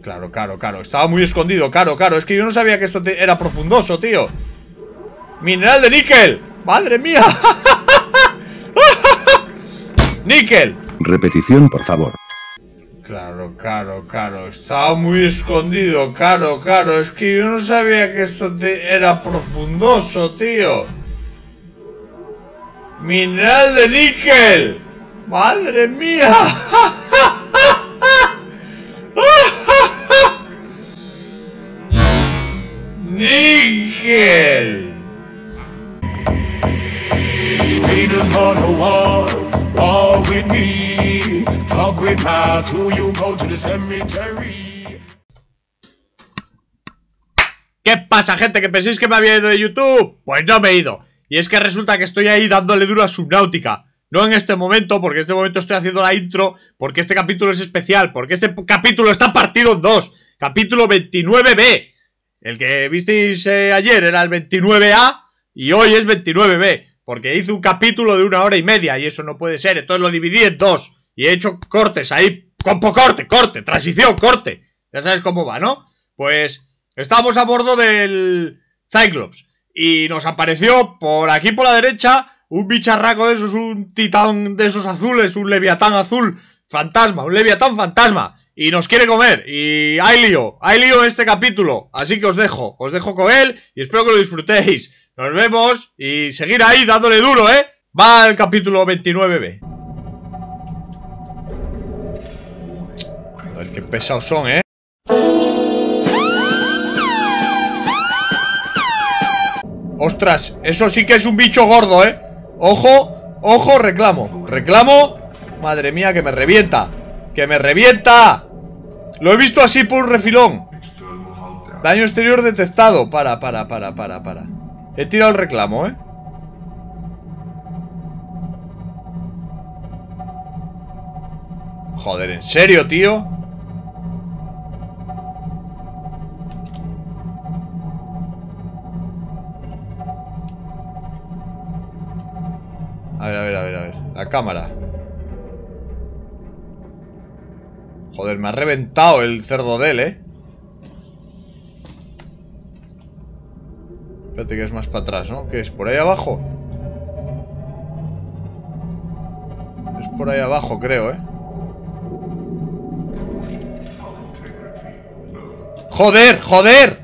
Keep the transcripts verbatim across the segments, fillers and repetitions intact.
Claro, claro, claro. Estaba muy escondido, claro, claro. Es que yo no sabía que esto era profundoso, tío. Mineral de níquel. ¡Madre mía! ¡Níquel! Repetición, por favor. Claro, claro, claro. Estaba muy escondido, claro, claro. Es que yo no sabía que esto era profundoso, tío. Mineral de níquel. ¡Madre mía! ¡Níquel! ¿Qué pasa, gente? ¿Que penséis que me había ido de YouTube? Pues no me he ido. Y es que resulta que estoy ahí dándole duro a Subnautica. No en este momento, porque en este momento estoy haciendo la intro, porque este capítulo es especial, porque este capítulo está partido en dos. Capítulo veintinueve B. El que visteis eh, ayer era el veintinueve A y hoy es veintinueve B. Porque hice un capítulo de una hora y media y eso no puede ser. Entonces lo dividí en dos y he hecho cortes ahí. Compo corte, corte, transición, corte. Ya sabes cómo va, ¿no? Pues estábamos a bordo del Cyclops y nos apareció por aquí por la derecha un bicharraco de esos, un titán de esos azules, un leviatán azul fantasma, un leviatán fantasma. Y nos quiere comer, y hay lío, hay lío en este capítulo. Así que os dejo, os dejo con él y espero que lo disfrutéis. Nos vemos y seguir ahí dándole duro, ¿eh? Va el capítulo veintinueve B. Joder, qué pesados son, ¿eh? Ostras, eso sí que es un bicho gordo, ¿eh? Ojo, ojo, reclamo, reclamo. Madre mía, que me revienta. ¡Que me revienta! Lo he visto así por un refilón. Daño exterior detectado. Para, para, para, para, para. He tirado el reclamo, ¿eh? Joder, ¿en serio, tío? A ver, a ver, a ver, a ver. La cámara. Joder, me ha reventado el cerdo de él, ¿eh? Espérate que es más para atrás, ¿no? ¿Qué es? ¿Por ahí abajo? Es por ahí abajo, creo, ¿eh? ¡Joder! ¡Joder!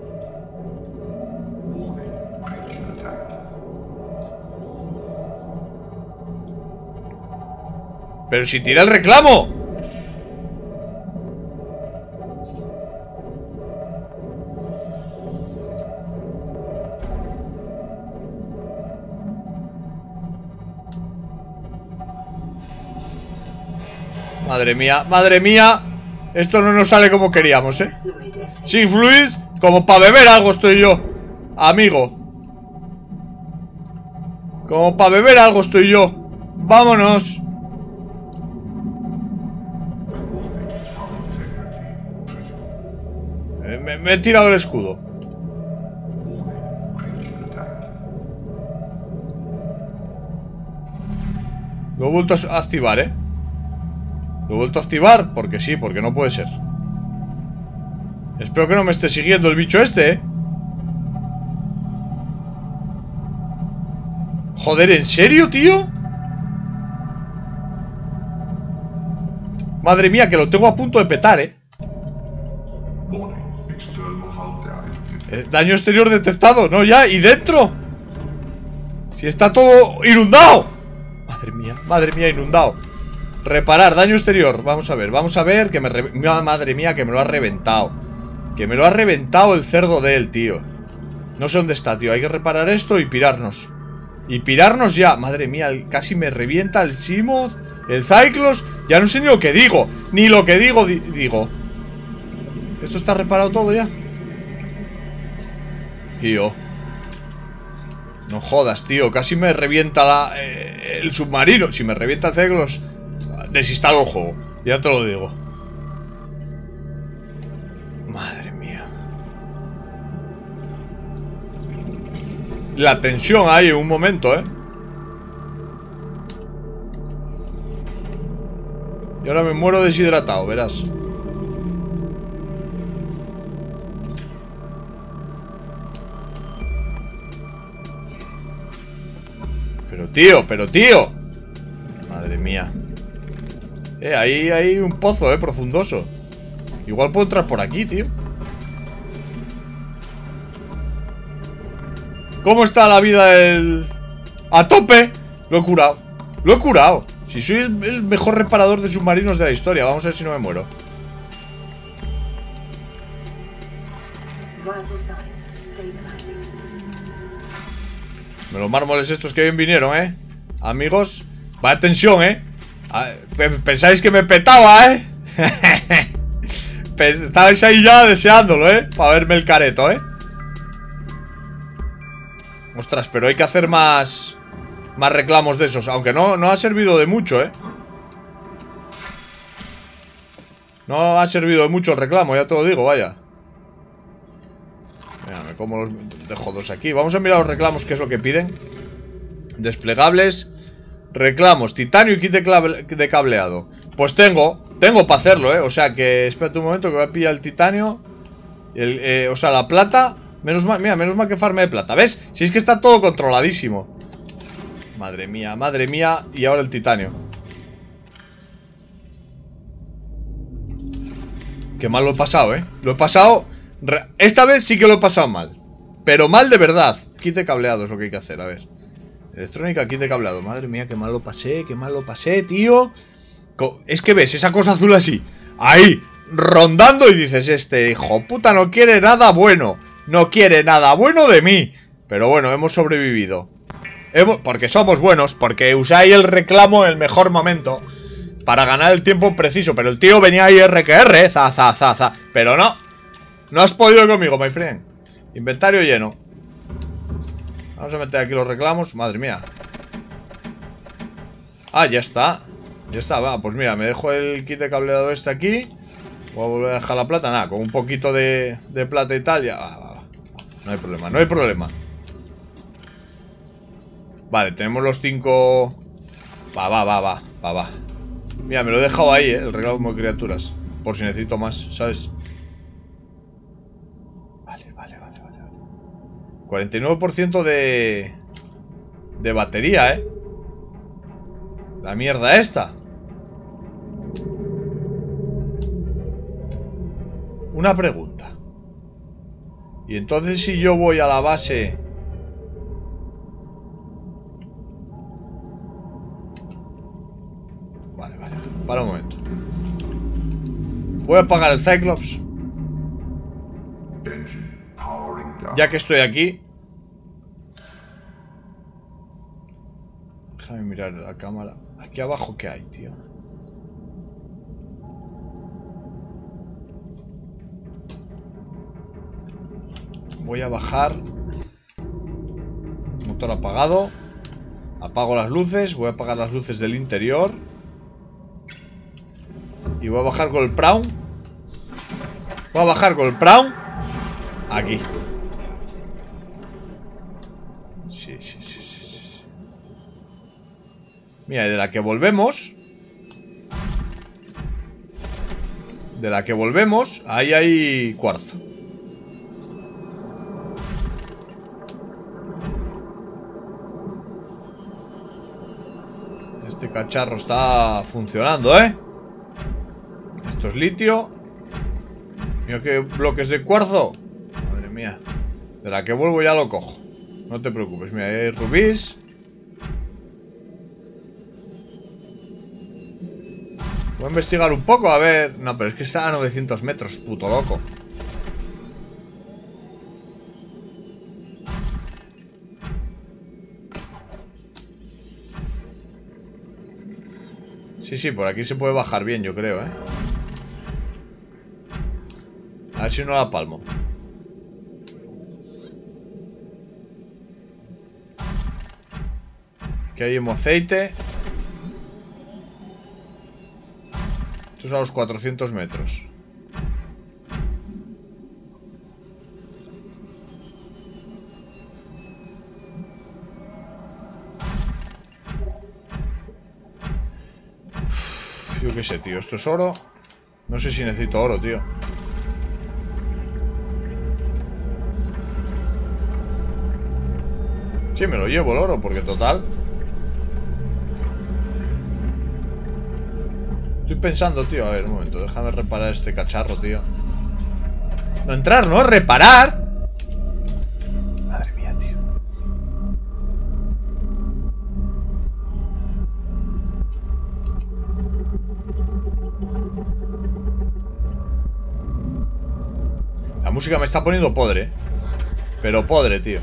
¡Pero si tira el reclamo! Madre mía, madre mía. Esto no nos sale como queríamos, ¿eh? Sin fluid, como para beber algo estoy yo, amigo. Como para beber algo estoy yo. Vámonos. eh, me, me he tirado el escudo. Lo he vuelto a activar, ¿eh? Lo he vuelto a activar, porque sí, porque no puede ser. Espero que no me esté siguiendo el bicho este, ¿eh? Joder, ¿en serio, tío? Madre mía, que lo tengo a punto de petar, ¿eh? eh daño exterior detectado, ¿no? Ya, ¿y dentro? Si está todo inundado. Madre mía, madre mía, inundado. Reparar, daño exterior. Vamos a ver, vamos a ver que me... Re... Madre mía, que me lo ha reventado. Que me lo ha reventado el cerdo de él, tío. No sé dónde está, tío. Hay que reparar esto y pirarnos. Y pirarnos ya. Madre mía, casi me revienta el Seamoth, el Cyclops. Ya no sé ni lo que digo. Ni lo que digo, di digo. ¿Esto está reparado todo ya? Tío. No jodas, tío. Casi me revienta la, eh, el submarino. Si me revienta el Cyclops, desinstalo el juego. Ya te lo digo. Madre mía. La tensión hay en un momento, ¿eh? Y ahora me muero deshidratado, verás. Pero tío, pero tío. Madre mía. Eh, ahí hay un pozo, eh, profundoso. Igual puedo entrar por aquí, tío. ¿Cómo está la vida del...? ¡A tope! Lo he curado. Lo he curado. Si soy el, el mejor reparador de submarinos de la historia. Vamos a ver si no me muero. Los mármoles estos que bien vinieron, eh. Amigos, vaya tensión, eh. Pensáis que me petaba, eh. Estabais ahí ya deseándolo, eh. Para verme el careto, eh. Ostras, pero hay que hacer más Más reclamos de esos. Aunque no, no ha servido de mucho, eh. No ha servido de mucho el reclamo, ya te lo digo, vaya. Mira, me como los... Dejo dos aquí. Vamos a mirar los reclamos, qué es lo que piden. Desplegables. Reclamos, titanio y kit de, clave... de cableado. Pues tengo, tengo para hacerlo, eh. O sea que, espérate un momento que voy a pillar el titanio el, eh, O sea, la plata. Menos mal, mira, menos mal que farme de plata. ¿Ves? Si es que está todo controladísimo. Madre mía, madre mía. Y ahora el titanio. Qué mal lo he pasado, eh. Lo he pasado. Esta vez sí que lo he pasado mal. Pero mal de verdad. Kit de cableado es lo que hay que hacer, a ver. Electrónica, kit de cableado. Madre mía, qué mal lo pasé, qué mal lo pasé, tío. Es que ves esa cosa azul así, ahí, rondando, y dices, este hijo puta no quiere nada bueno. No quiere nada bueno de mí. Pero bueno, hemos sobrevivido. Hemos... Porque somos buenos, porque usáis el reclamo en el mejor momento para ganar el tiempo preciso. Pero el tío venía ahí R que R, za, za, za, za. Pero no, no has podido conmigo, my friend. Inventario lleno. Vamos a meter aquí los reclamos. Madre mía. Ah, ya está. Ya está, va, pues mira, me dejo el kit de cableado este aquí. Voy a volver a dejar la plata, nada, con un poquito de, de plata y tal, ya, va, va, va. No hay problema, no hay problema. Vale, tenemos los cinco. Va, va, va, va, va, va. Mira, me lo he dejado ahí, eh, el reclamo de criaturas. Por si necesito más, ¿sabes? Vale, vale, vale, vale, vale. cuarenta y nueve por ciento de... De batería, eh. La mierda esta. Una pregunta. Y entonces si yo voy a la base... Vale, vale, para un momento. Voy a apagar el Cyclops. Ya que estoy aquí. Déjame mirar la cámara. Aquí abajo, ¿qué hay, tío? Voy a bajar. Motor apagado. Apago las luces. Voy a apagar las luces del interior. Y voy a bajar con el prawn. Voy a bajar con el prawn. Aquí. Sí, sí, sí, sí, sí. Mira, y de la que volvemos. De la que volvemos, ahí hay cuarzo. Este cacharro está funcionando, ¿eh? Esto es litio. Mira qué bloques de cuarzo. Madre mía. De la que vuelvo ya lo cojo. No te preocupes, mira, hay rubíes. Voy a investigar un poco, a ver. No, pero es que está a novecientos metros, puto loco. Sí, sí, por aquí se puede bajar bien, yo creo, ¿eh? A ver si no la palmo. Aquí hay hemoaceite. Esto es a los cuatrocientos metros. Uf, yo qué sé, tío. Esto es oro. No sé si necesito oro, tío. Sí, me lo llevo el oro, porque total Estoy pensando, tío. A ver, un momento. Déjame reparar este cacharro, tío. No entrar, ¿no? Reparar. Madre mía, tío. La música me está poniendo podre. Pero podre, tío.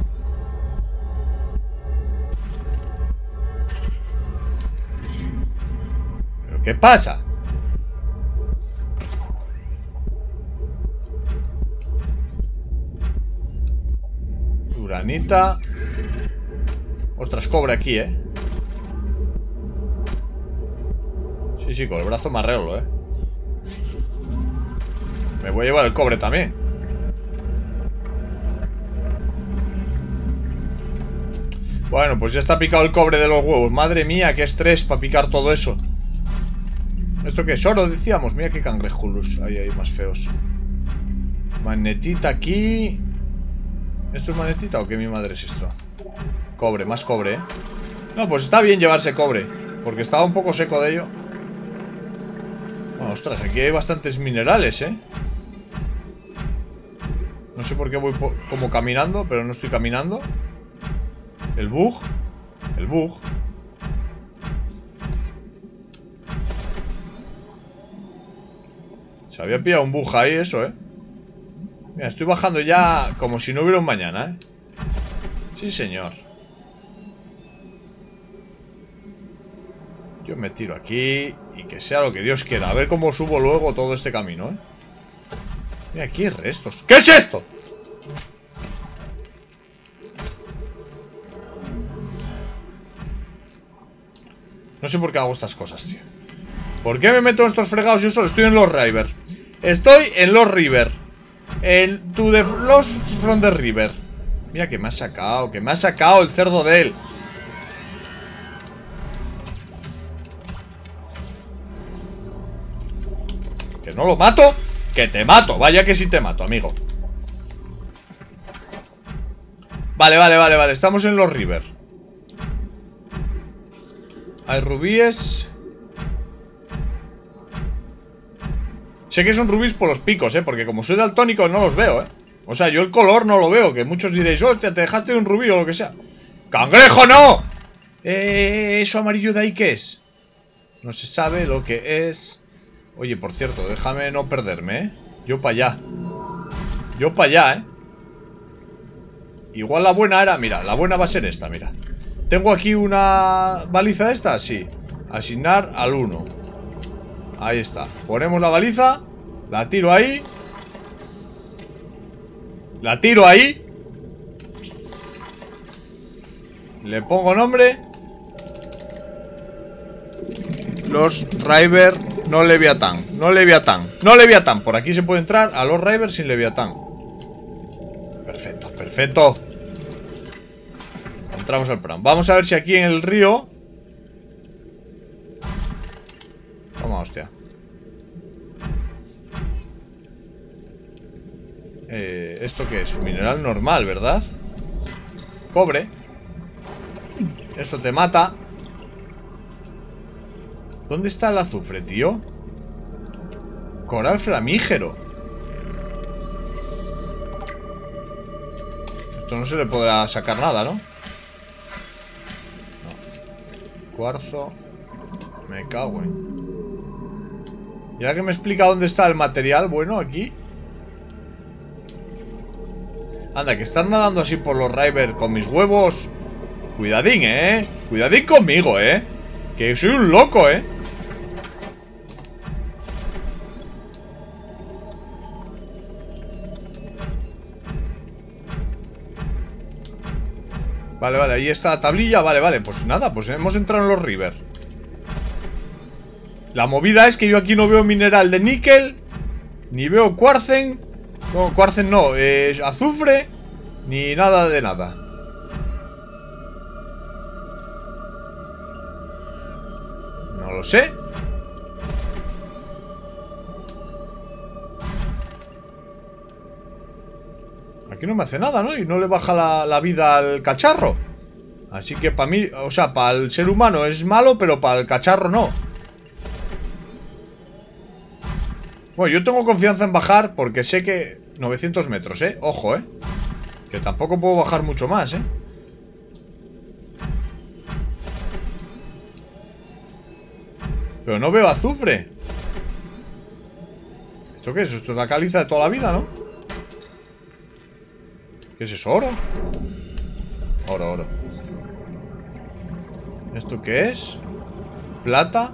¿Pero qué pasa? Uranita. Ostras, cobre aquí, eh. Sí, sí, con el brazo me arreglo, eh. Me voy a llevar el cobre también. Bueno, pues ya está picado el cobre de los huevos. Madre mía, qué estrés para picar todo eso. ¿Esto qué es? Oro, decíamos. Mira qué cangrejulus. Ahí hay más feos. Magnetita aquí. ¿Esto es magnetita o qué mi madre es esto? Cobre, más cobre, ¿eh? No, pues está bien llevarse cobre, porque estaba un poco seco de ello. Bueno, ostras, aquí hay bastantes minerales, ¿eh? No sé por qué voy como caminando, pero no estoy caminando. El bug. El bug. Se había pillado un bug ahí, eso, ¿eh? Mira, estoy bajando ya como si no hubiera un mañana, ¿eh? Sí, señor. Yo me tiro aquí y que sea lo que Dios quiera. A ver cómo subo luego todo este camino, ¿eh? Mira, aquí hay restos. ¿Qué es esto? No sé por qué hago estas cosas, tío. ¿Por qué me meto en estos fregados yo solo? Estoy en los River. Estoy en los River. El to the Lost from the River. Mira que me ha sacado, que me ha sacado el cerdo de él. Que no lo mato. Que te mato, vaya que sí te mato, amigo. Vale, vale, vale, vale. Estamos en los River. Hay rubíes. Sé que son rubíes por los picos, eh, porque como soy daltónico no los veo, eh. O sea, yo el color no lo veo. Que muchos diréis, hostia, te dejaste de un rubí o lo que sea. ¡Cangrejo, no! Eh, ¿eso amarillo de ahí qué es? No se sabe lo que es. Oye, por cierto, déjame no perderme, ¿eh? Yo para allá. Yo para allá, ¿eh? Igual la buena era... Mira, la buena va a ser esta, mira. ¿Tengo aquí una baliza de esta? Sí. Asignar al uno. Ahí está. Ponemos la baliza. La tiro ahí. La tiro ahí. Le pongo nombre. Los River... No Leviatán, no Leviatán, no Leviatán. Por aquí se puede entrar a los River sin Leviatán. Perfecto, perfecto. Entramos al plan. Vamos a ver si aquí en el río... Toma, hostia. eh, ¿Esto qué es? Un mineral normal, ¿verdad? Cobre. Esto te mata. ¿Dónde está el azufre, tío? Coral flamígero. Esto no se le podrá sacar nada, ¿no? No. Cuarzo. Me cago en... Ya que me explica dónde está el material, bueno, aquí. Anda, que estar nadando así por los River con mis huevos. Cuidadín, ¿eh? Cuidadín conmigo, ¿eh? Que soy un loco, ¿eh? Vale, vale, ahí está la tablilla. Vale, vale, pues nada, pues hemos entrado en los River. La movida es que yo aquí no veo mineral de níquel, ni veo cuarcen. No, cuarcen no, eh, azufre, ni nada de nada. No lo sé. Aquí no me hace nada, ¿no? Y no le baja la, la vida al cacharro. Así que para mí, o sea, para el ser humano es malo, pero para el cacharro no. Bueno, yo tengo confianza en bajar porque sé que... novecientos metros, ¿eh? Ojo, ¿eh? Que tampoco puedo bajar mucho más, ¿eh? Pero no veo azufre. ¿Esto qué es? Esto es la caliza de toda la vida, ¿no? ¿Qué es eso? ¿Oro? Oro, oro. ¿Esto qué es? ¿Plata?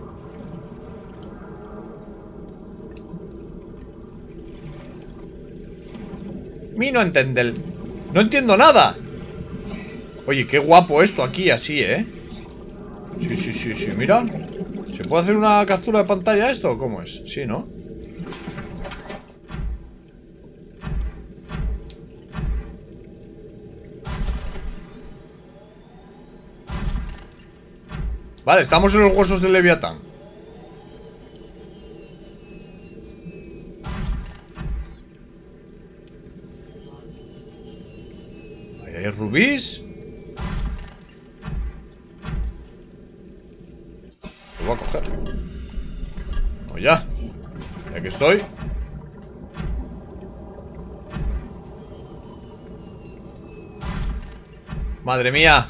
Mi no entender. No entiendo nada. Oye, qué guapo esto aquí, así, ¿eh? Sí, sí, sí, sí, mira. ¿Se puede hacer una captura de pantalla esto o cómo es? Sí, ¿no? Vale, estamos en los huesos del Leviatán. Ahí hay rubíes. Lo voy a coger. O ya. Ya que estoy. Madre mía.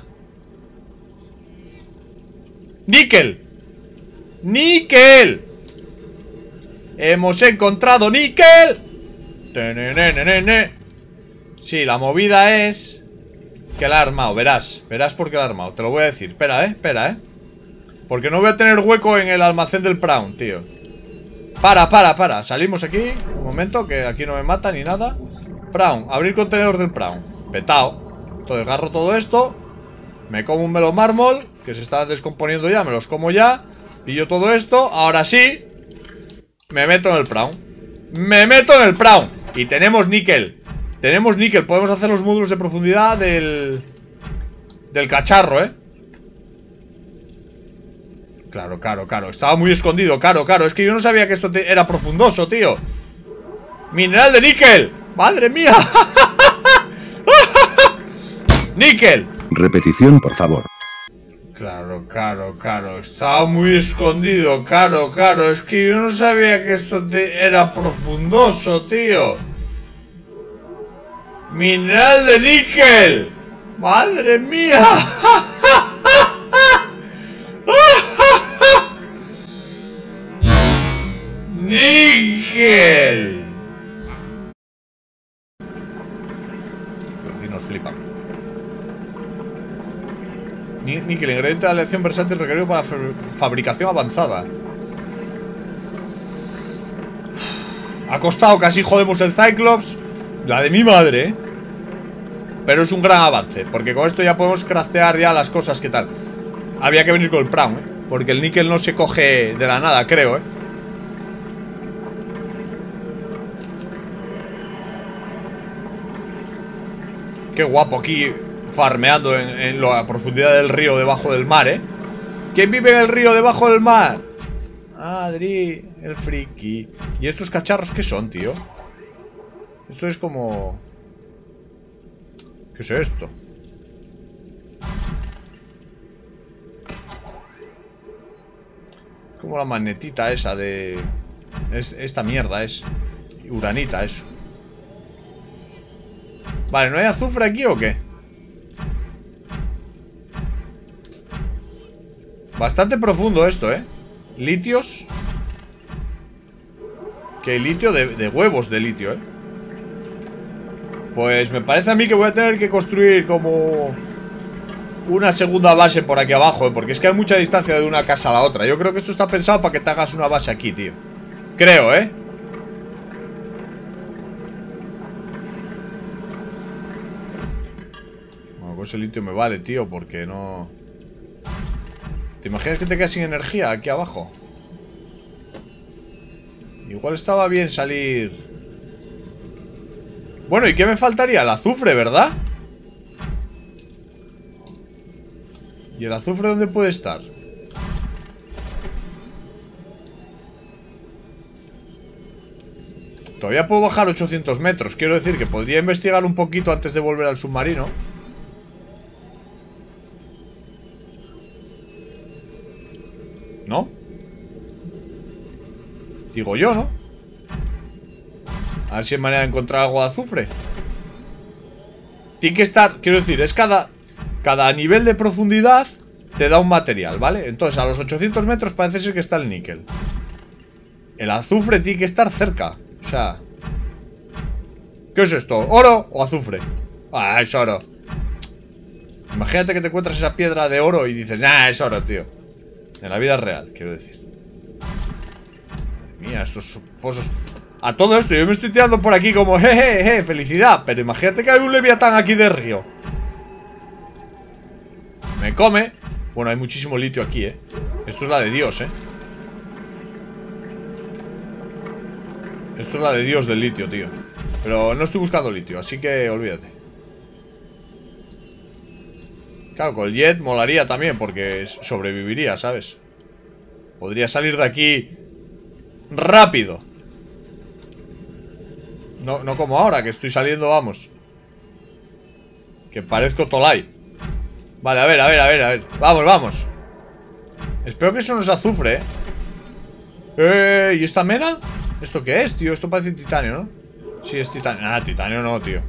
¡Níquel! ¡Níquel! ¡Hemos encontrado níquel! ¡Tenenenenene! Sí, la movida es que la ha armado, verás. Verás por qué la ha armado, te lo voy a decir. Espera, eh, espera, eh. Porque no voy a tener hueco en el almacén del Prawn, tío. Para, para, para. Salimos aquí. Un momento, que aquí no me mata ni nada. Prawn, abrir contenedor del Prawn. Petao. Entonces agarro todo esto. Me como un melón mármol, que se está descomponiendo ya, me los como ya. Pillo todo esto, ahora sí. Me meto en el Prawn. Me meto en el Prawn. Y tenemos níquel. Tenemos níquel, podemos hacer los módulos de profundidad del... del cacharro, eh. Claro, claro, claro, estaba muy escondido, claro, claro. Es que yo no sabía que esto era profundoso, tío. Mineral de níquel. Madre mía. Níquel. Repetición, por favor. Claro, claro, claro. Estaba muy escondido, claro, claro. Es que yo no sabía que esto te era profundoso, tío. Mineral de níquel. Madre mía. Níquel. Los vecinos flipan. Níquel, ingrediente de aleación versátil requerido para fabricación avanzada. Ha costado, casi jodemos el Cyclops. La de mi madre, ¿eh? Pero es un gran avance, porque con esto ya podemos craftear ya las cosas que tal. Había que venir con el Prawn, ¿eh? Porque el níquel no se coge de la nada, creo, ¿eh? Qué guapo aquí, farmeando en, en la profundidad del río debajo del mar, ¿eh? ¿Quién vive en el río debajo del mar? Adri, el friki. ¿Y estos cacharros qué son, tío? Esto es como... ¿Qué es esto? Como la magnetita esa de... Es, esta mierda es... Uranita, eso. Vale, ¿no hay azufre aquí o qué? Bastante profundo esto, ¿eh? Litios. Que hay litio de, de huevos de litio, ¿eh? Pues me parece a mí que voy a tener que construir como una segunda base por aquí abajo, ¿eh? Porque es que hay mucha distancia de una casa a la otra. Yo creo que esto está pensado para que te hagas una base aquí, tío. Creo, ¿eh? Bueno, pues el litio me vale, tío, porque no... ¿Te imaginas que te quedas sin energía aquí abajo? Igual estaba bien salir... Bueno, ¿y qué me faltaría? El azufre, ¿verdad? ¿Y el azufre dónde puede estar? Todavía puedo bajar ochocientos metros. Quiero decir que podría investigar un poquito antes de volver al submarino. ¿No? Digo yo, ¿no? A ver si hay manera de encontrar algo de azufre. Tiene que estar, quiero decir, es cada Cada nivel de profundidad te da un material, ¿vale? Entonces a los ochocientos metros parece ser que está el níquel. El azufre tiene que estar cerca. O sea, ¿qué es esto? ¿Oro o azufre? Ah, es oro. Imagínate que te encuentras esa piedra de oro y dices, nah, es oro, tío. En la vida real, quiero decir. Madre mía, estos fosos. A todo esto, yo me estoy tirando por aquí como, jejeje, je, je, felicidad. Pero imagínate que hay un leviatán aquí de río. Me come. Bueno, hay muchísimo litio aquí, eh. Esto es la de Dios, eh. Esto es la de Dios del litio, tío. Pero no estoy buscando litio, así que olvídate. Claro, con el jet molaría también, porque sobreviviría, ¿sabes? Podría salir de aquí rápido. No, no como ahora, que estoy saliendo, vamos. Que parezco Tolai. Vale, a ver, a ver, a ver, a ver. Vamos, vamos. Espero que eso no es azufre, ¿eh? Eh, ¿y esta mena? ¿Esto qué es, tío? Esto parece titanio, ¿no? Sí, es titanio. Ah, titanio no, tío.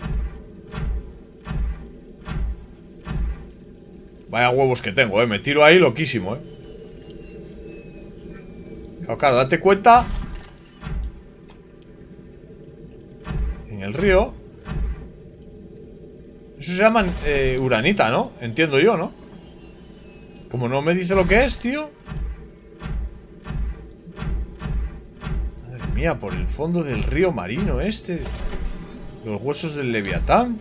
Vaya huevos que tengo, eh. Me tiro ahí loquísimo, eh. Claro, claro, date cuenta. En el río. Eso se llama eh, uranita, ¿no? Entiendo yo, ¿no? Como no me dice lo que es, tío. Madre mía, por el fondo del río marino este. Los huesos del leviatán.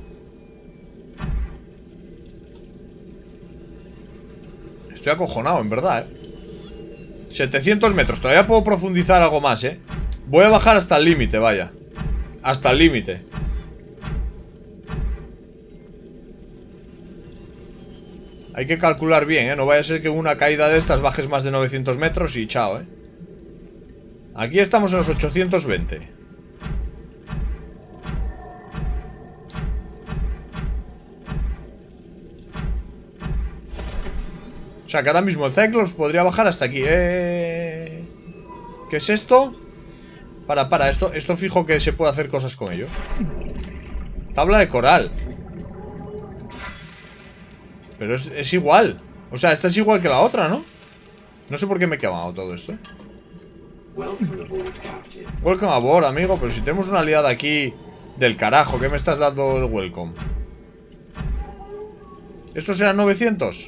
Estoy acojonado, en verdad, eh. setecientos metros, todavía puedo profundizar algo más, eh. Voy a bajar hasta el límite, vaya. Hasta el límite. Hay que calcular bien, ¿eh? No vaya a ser que una caída de estas bajes más de novecientos metros y chao, ¿eh? Aquí estamos en los ochocientos veinte. O sea que ahora mismo el Cyclops podría bajar hasta aquí. ¿Eh? ¿Qué es esto? Para, para, esto, esto fijo que se puede hacer cosas con ello. Tabla de coral. Pero es, es igual. O sea, esta es igual que la otra, ¿no? No sé por qué me he quemado todo esto, ¿eh? Welcome aboard, amigo. Pero si tenemos una aliada aquí del carajo, ¿qué me estás dando el welcome? ¿Estos eran novecientos?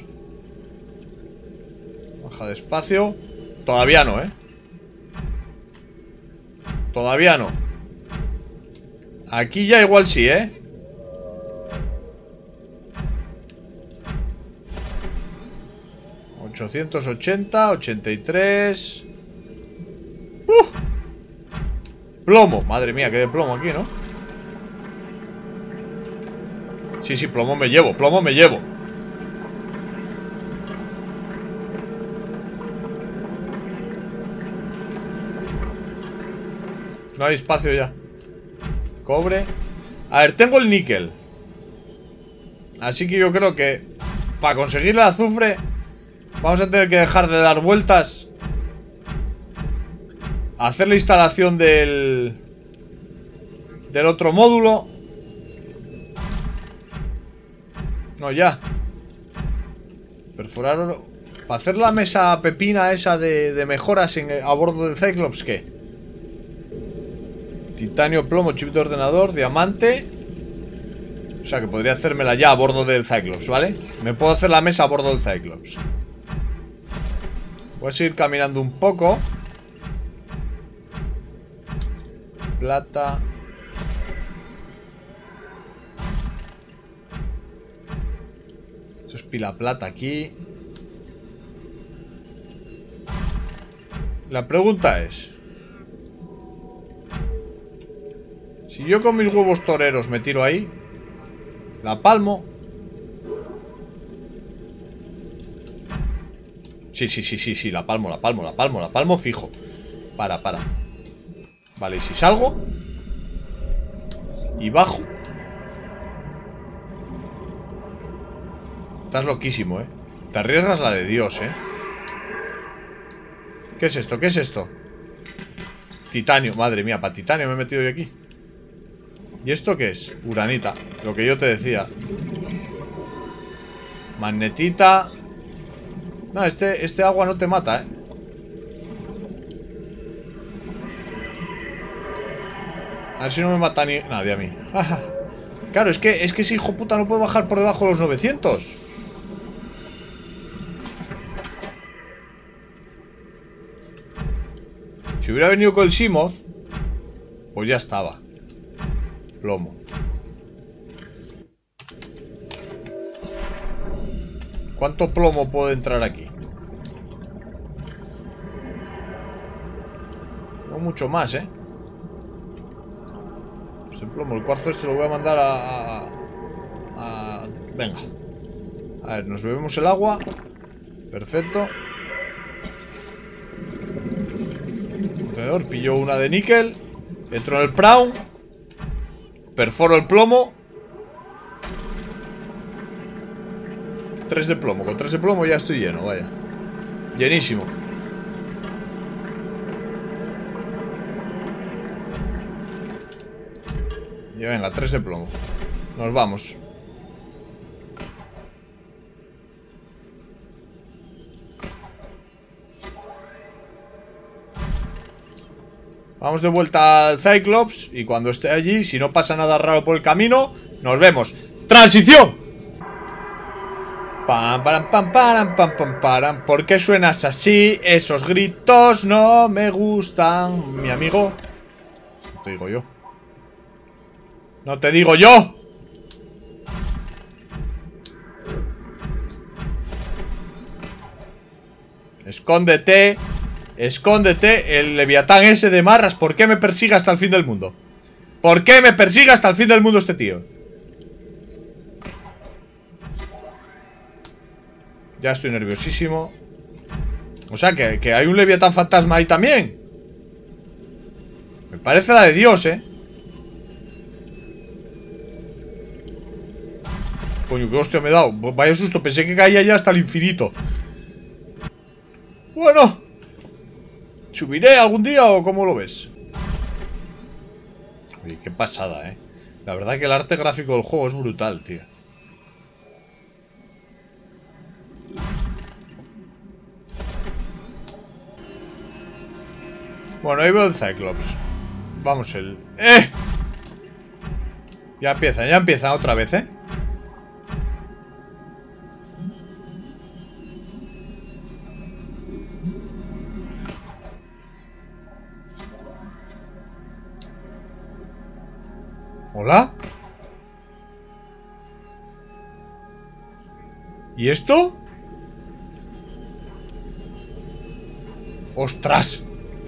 Baja despacio. Todavía no, ¿eh? Todavía no. Aquí ya igual sí, ¿eh? ochocientos ochenta, ochenta y tres. ¡Uh! Plomo, madre mía, que de plomo aquí, ¿no? Sí, sí, plomo me llevo, plomo me llevo. No hay espacio ya. Cobre. A ver, tengo el níquel. Así que yo creo que para conseguir el azufre vamos a tener que dejar de dar vueltas. Hacer la instalación del Del otro módulo. No, ya. Perforar oro. Para hacer la mesa pepina esa de, de mejoras en, a bordo del Cyclops, ¿qué? Titanio, plomo, chip de ordenador, diamante. O sea que podría hacérmela ya a bordo del Cyclops, ¿vale? Me puedo hacer la mesa a bordo del Cyclops. Voy a seguir caminando un poco. Plata. Eso es pila plata aquí. La pregunta es: si yo con mis huevos toreros me tiro ahí, la palmo. Sí, sí, sí, sí, sí, la palmo, la palmo, la palmo, la palmo fijo. Para, para. Vale, y si salgo y bajo. Estás loquísimo, eh. Te arriesgas la de Dios, eh. ¿Qué es esto? ¿Qué es esto? Titanio, madre mía, para titanio me he metido yo aquí. ¿Y esto qué es? Uranita, lo que yo te decía. Magnetita. No, este, este agua no te mata, eh. A ver si no me mata ni nadie a mí. Claro, es que, es que ese hijo puta no puede bajar por debajo de los novecientos. Si hubiera venido con el Simoth, pues ya estaba. Plomo. ¿Cuánto plomo puede entrar aquí? No mucho más, ¿eh? Pues el plomo, el cuarzo este lo voy a mandar a, a, a... Venga. A ver, nos bebemos el agua. Perfecto. Contenedor, pillo una de níquel. Entro en el prawn. Perforo el plomo. Tres de plomo, con tres de plomo ya estoy lleno, vaya. Llenísimo. Y venga, tres de plomo. Nos vamos. Vamos de vuelta al Cyclops. Y cuando esté allí, si no pasa nada raro por el camino, nos vemos. ¡Transición! Pam, pam, pam, pam, pam, pam, pam. ¿Por qué suenas así? Esos gritos no me gustan, mi amigo. No te digo yo. No te digo yo. Escóndete. Escóndete. El leviatán ese de marras. ¿Por qué me persigue hasta el fin del mundo? ¿Por qué me persigue hasta el fin del mundo este tío? Ya estoy nerviosísimo. O sea, que, que hay un leviatán fantasma ahí también. Me parece la de Dios, eh. Coño, qué hostia me he dado. Vaya susto, pensé que caía ya hasta el infinito. Bueno, ¿subiré algún día o cómo lo ves? Oye, qué pasada, eh. La verdad que el arte gráfico del juego es brutal, tío. Bueno, ahí veo el Cyclops. Vamos, el... ¡Eh! Ya empiezan, ya empiezan otra vez, ¿eh? ¿Hola? ¿Y esto? ¡Ostras!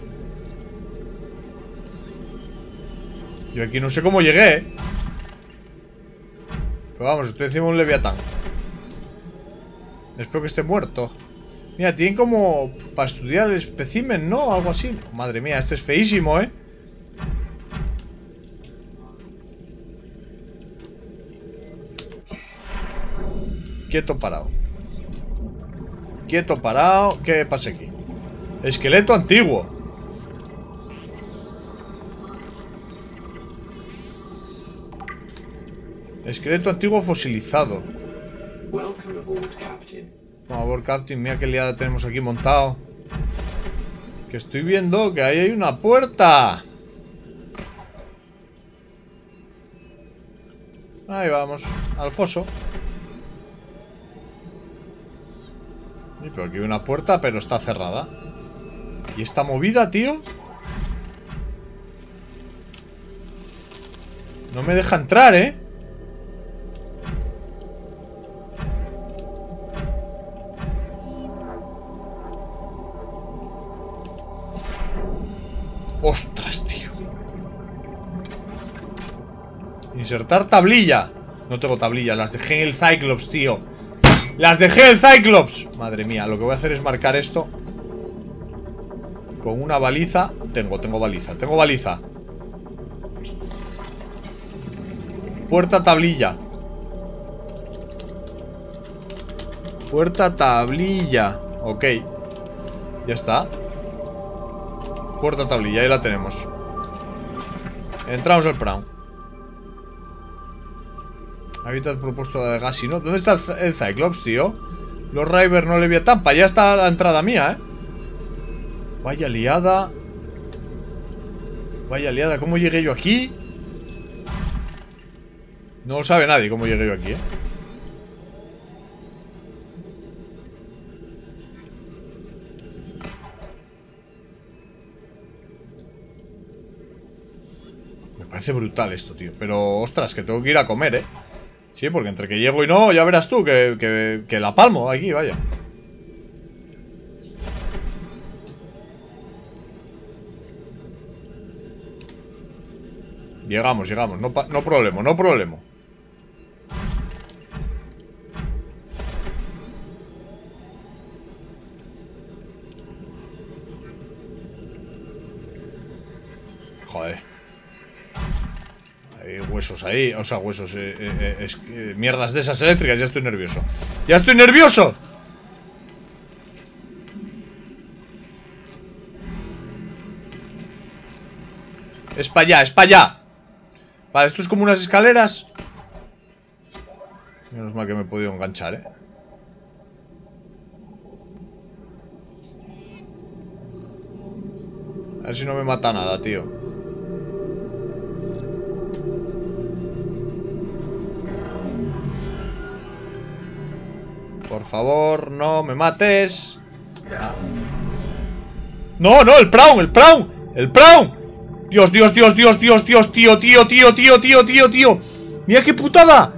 Yo aquí no sé cómo llegué, ¿eh? Pero vamos, estoy encima de un leviatán. Espero que esté muerto. Mira, tienen como para estudiar el espécimen, ¿no? Algo así. Madre mía, este es feísimo, ¿eh? Quieto parado. Quieto parado. ¿Qué pasa aquí? Esqueleto antiguo. Esqueleto antiguo fosilizado. Por favor, Captain, mira qué liada tenemos aquí montado. Que estoy viendo que ahí hay una puerta. Ahí vamos, al foso. Sí, pero aquí hay una puerta, pero está cerrada. ¿Y esta movida, tío? No me deja entrar, ¿eh? ¡Ostras, tío! Insertar tablilla. No tengo tablilla, las dejé en el Cyclops, tío. ¡Las dejé en el Cyclops! Madre mía, lo que voy a hacer es marcar esto con una baliza. Tengo, tengo baliza, tengo baliza. Puerta tablilla. Puerta tablilla. Ok. Ya está. Puerta tablilla, ahí la tenemos. Entramos al Prawn. Hábitat propuesto de Gassi, ¿no? ¿Dónde está el, el Cyclops, tío? Los River no le vi a Tampa. Ya está la entrada mía, ¿eh? Vaya liada. Vaya liada. ¿Cómo llegué yo aquí? No lo sabe nadie cómo llegué yo aquí, ¿eh? Me parece brutal esto, tío. Pero, ostras, que tengo que ir a comer, ¿eh? Sí, porque entre que llego y no, ya verás tú que, que, que la palmo aquí, vaya. Llegamos, llegamos, no, no problema, no problema. Joder. Hay huesos ahí, o sea, huesos, eh, eh, es, eh, mierdas de esas eléctricas, ya estoy nervioso. ¡Ya estoy nervioso! Es para allá, es para allá. Vale, esto es como unas escaleras. Menos mal que me he podido enganchar, eh. A ver si no me mata nada, tío. Por favor, no me mates. Ah. No, no, el Prawn, el Prawn. El Prawn. Dios, Dios, Dios, Dios, Dios, Dios, tío, tío, tío, tío, tío, tío, tío. Mira qué putada.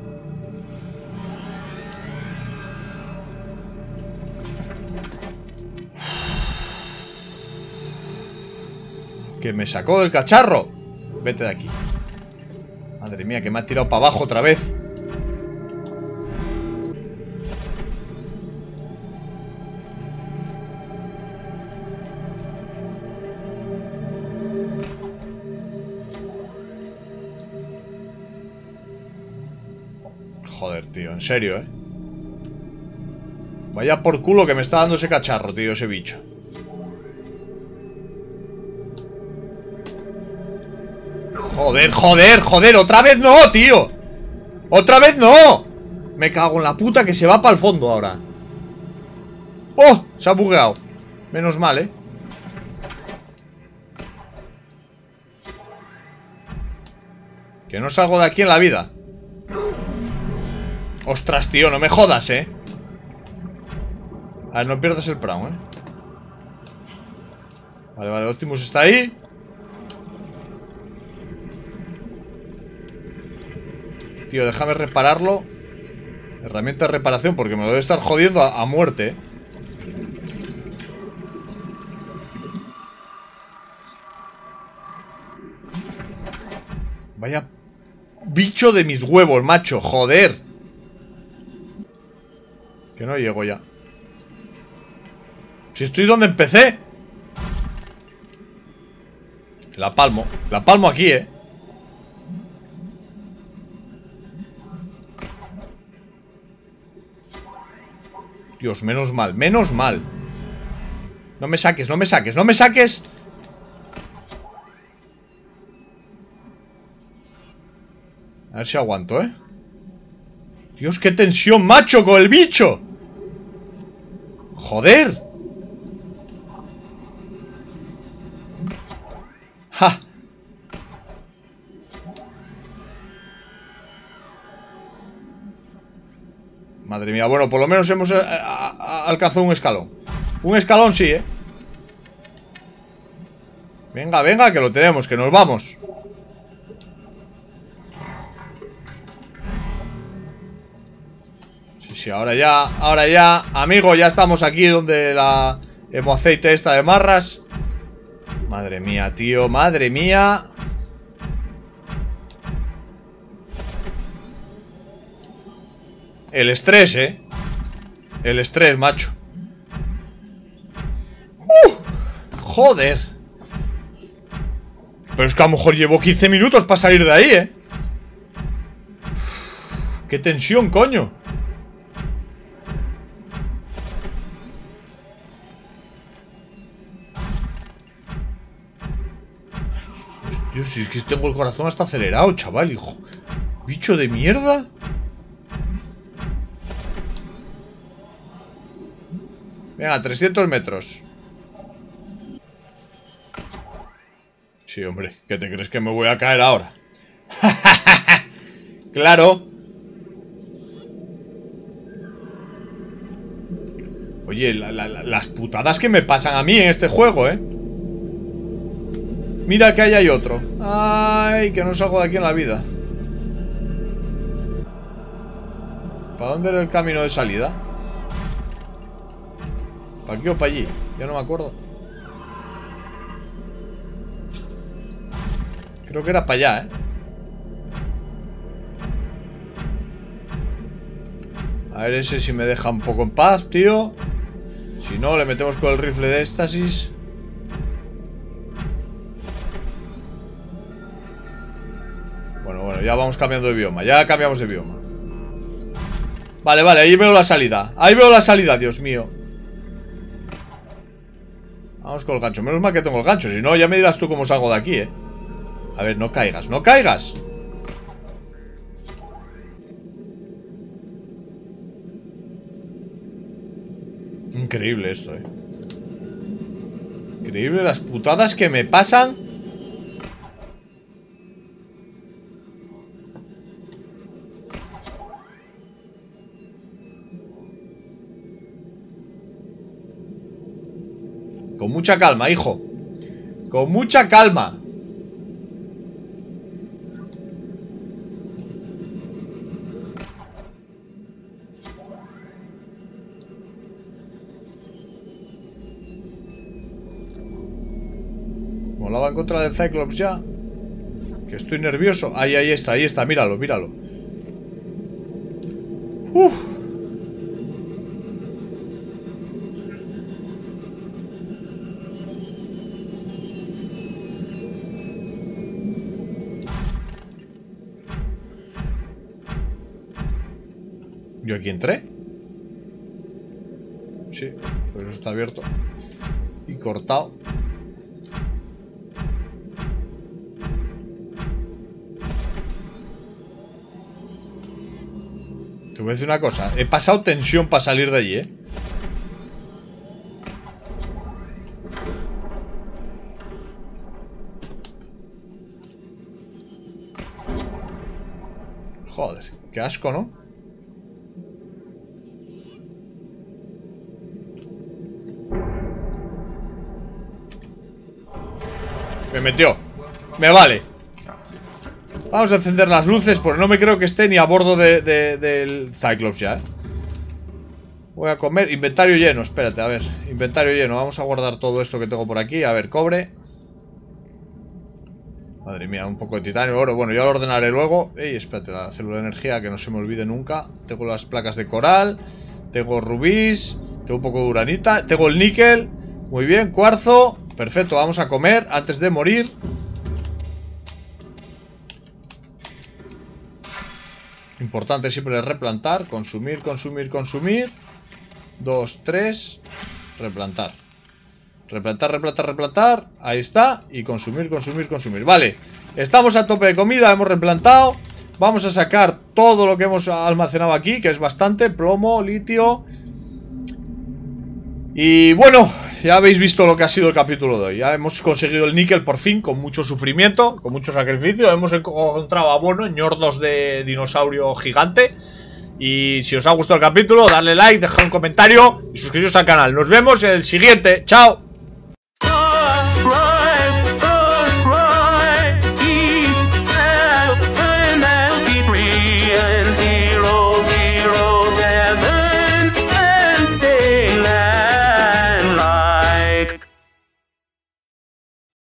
Que me sacó del cacharro. Vete de aquí. Madre mía, que me ha tirado para abajo otra vez. Joder, tío, en serio, eh. Vaya por culo que me está dando ese cacharro, tío, ese bicho. Joder, joder, joder, otra vez no, tío. Otra vez no. Me cago en la puta que se va para el fondo ahora. ¡Oh! Se ha bugueado. Menos mal, eh. Que no salgo de aquí en la vida. Ostras, tío, no me jodas, eh. A ver, no pierdas el Prawn, eh. Vale, vale, Optimus está ahí. Tío, déjame repararlo. Herramienta de reparación, porque me lo debe estar jodiendo a, a muerte, eh. Vaya bicho de mis huevos, macho, joder. Que no llego ya. Si estoy donde empecé. La palmo, la palmo aquí, eh. Dios, menos mal, menos mal. No me saques, no me saques, no me saques. A ver si aguanto, eh. Dios, qué tensión, macho, con el bicho. Joder. ¡Ja! Madre mía, bueno, por lo menos hemos eh, a, a, alcanzado un escalón. Un escalón sí, eh. Venga, venga, que lo tenemos, que nos vamos. Sí, sí, ahora ya, ahora ya, amigo, ya estamos aquí donde la hemoaceite esta de marras. Madre mía, tío, madre mía. El estrés, eh. El estrés, macho. Uh, joder. Pero es que a lo mejor llevo quince minutos para salir de ahí, eh. Uf, qué tensión, coño. Dios, si es que tengo el corazón hasta acelerado, chaval, hijo. Bicho de mierda. Venga, trescientos metros. Sí, hombre, ¿qué te crees que me voy a caer ahora? Claro. Oye, la, la, la, las putadas que me pasan a mí en este juego, ¿eh? Mira que ahí hay otro. Ay, que no salgo de aquí en la vida. ¿Para dónde era el camino de salida? ¿Para aquí o para allí? Ya no me acuerdo. Creo que era para allá, ¿eh? A ver ese si me deja un poco en paz, tío. Si no, le metemos con el rifle de éxtasis. Bueno, bueno, ya vamos cambiando de bioma. Ya cambiamos de bioma. Vale, vale, ahí veo la salida. Ahí veo la salida, Dios mío. Vamos con el gancho. Menos mal que tengo el gancho. Si no, ya me dirás tú cómo salgo de aquí, eh. A ver, no caigas, no caigas. Increíble esto, eh. Increíble las putadas que me pasan. Con mucha calma, hijo. Con mucha calma. Molaba en contra del Cyclops ya. Que estoy nervioso. Ahí, ahí está, ahí está. Míralo, míralo. Uf. ¿Yo aquí entré? Sí, pues eso está abierto. Y cortado. Te voy a decir una cosa. He pasado tensión para salir de allí, ¿eh? Joder, qué asco, ¿no? Me metió. Me vale. Vamos a encender las luces porque no me creo que esté ni a bordo de, de, del Cyclops ya, ¿eh? Voy a comer. Inventario lleno, espérate, a ver. Inventario lleno, vamos a guardar todo esto que tengo por aquí. A ver, cobre. Madre mía, un poco de titanio, oro. Bueno, ya lo ordenaré luego. Ey, espérate, la célula de energía, que no se me olvide nunca. Tengo las placas de coral. Tengo rubíes. Tengo un poco de uranita. Tengo el níquel. Muy bien, cuarzo. Perfecto, vamos a comer antes de morir. Importante siempre es replantar. Consumir, consumir, consumir. Dos, tres. Replantar. Replantar, replantar, replantar. Ahí está. Y consumir, consumir, consumir. Vale, estamos a tope de comida. Hemos replantado. Vamos a sacar todo lo que hemos almacenado aquí, que es bastante. Plomo, litio. Y bueno, ya habéis visto lo que ha sido el capítulo de hoy. Ya hemos conseguido el níquel por fin, con mucho sufrimiento, con mucho sacrificio. Hemos encontrado a Bono, ñordos de dinosaurio gigante. Y si os ha gustado el capítulo, dadle like, dejad un comentario y suscribiros al canal. Nos vemos en el siguiente. ¡Chao!